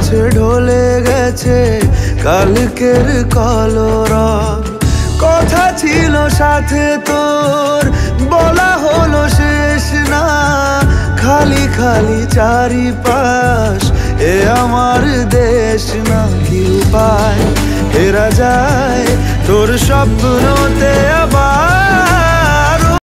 গেছে ঢলে গেছে কালকের কলরব। কথা ছিল সাথে তোর বলা হলো শেষ না, খালি খালি চারিপাশ এ আমার দেশ না। কি উপায় ফেরা যায় তোর স্বপ্নতে আবার?